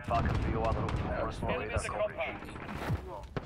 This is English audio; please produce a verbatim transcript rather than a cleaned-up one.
Falcon three oh one, looking for a small radar Enemies the coverage. compound.